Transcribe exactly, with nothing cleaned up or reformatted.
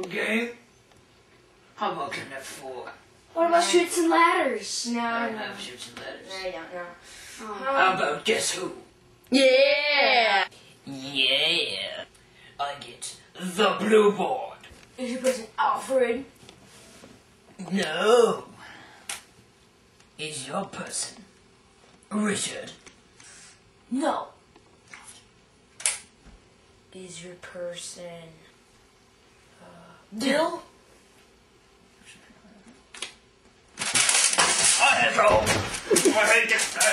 game? How about Connect Four? What about Shoots and Ladders? No, I no. don't have Shoots and Ladders. No, you don't, no. Oh. How about Guess Who? Yeah! Yeah. I get the blue board. Is your person Alfred? No. Is your person Richard? No. Is your person... Uh, Bill? I know. I hate this.